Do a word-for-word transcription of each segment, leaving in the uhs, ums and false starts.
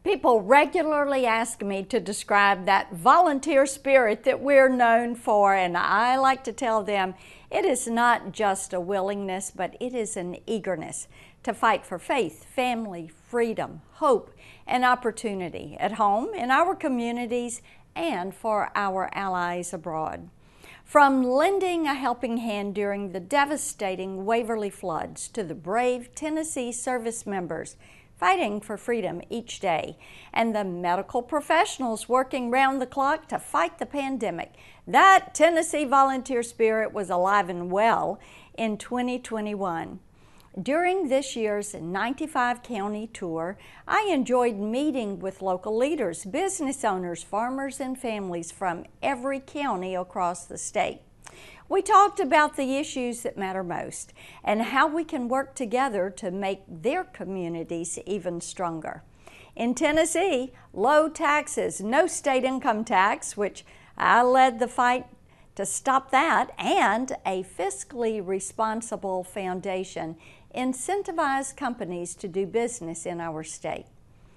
People regularly ask me to describe that volunteer spirit that we're known for, and I like to tell them it is not just a willingness, but it is an eagerness to fight for faith, family, freedom, hope, and opportunity at home, in our communities, and for our allies abroad. From lending a helping hand during the devastating Waverly floods to the brave Tennessee service members fighting for freedom each day, and the medical professionals working round the clock to fight the pandemic, that Tennessee volunteer spirit was alive and well in twenty twenty-one. During this year's ninety-five county tour, I enjoyed meeting with local leaders, business owners, farmers, and families from every county across the state. We talked about the issues that matter most and how we can work together to make their communities even stronger. In Tennessee, low taxes, no state income tax, which I led the fight to stop that, and a fiscally responsible foundation incentivize companies to do business in our state.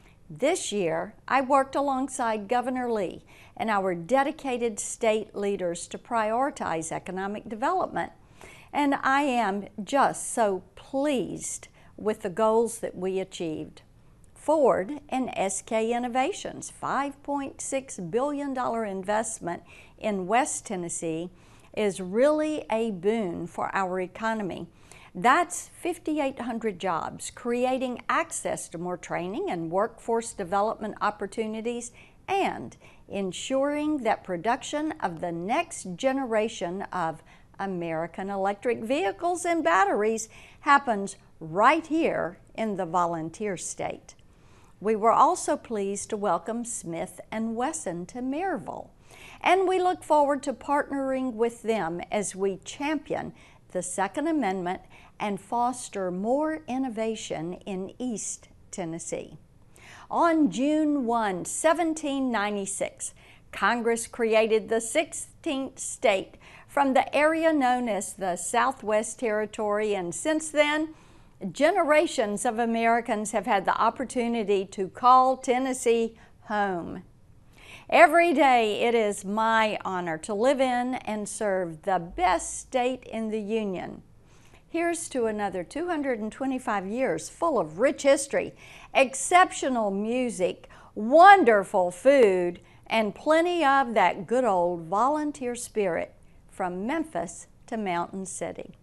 This year, I worked alongside Governor Lee and our dedicated state leaders to prioritize economic development, and I am just so pleased with the goals that we achieved. Ford and S K Innovations' five point six billion dollars investment in West Tennessee is really a boon for our economy. That's five thousand eight hundred jobs, creating access to more training and workforce development opportunities, and ensuring that production of the next generation of American electric vehicles and batteries happens right here in the volunteer state. We were also pleased to welcome Smith and Wesson to Maryville, and we look forward to partnering with them as we champion the Second Amendment and foster more innovation in East Tennessee. On June first, seventeen ninety-six, Congress created the sixteenth state from the area known as the Southwest Territory, and since then, generations of Americans have had the opportunity to call Tennessee home. Every day it is my honor to live in and serve the best state in the Union. Here's to another two hundred twenty-five years full of rich history, exceptional music, wonderful food, and plenty of that good old volunteer spirit from Memphis to Mountain City.